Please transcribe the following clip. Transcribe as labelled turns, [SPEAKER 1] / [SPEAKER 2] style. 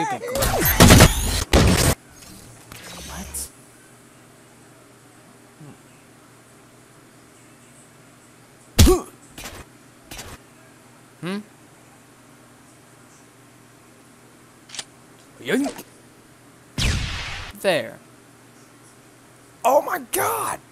[SPEAKER 1] stupid ground. What? Hmm? Yoink! There.
[SPEAKER 2] Oh my God!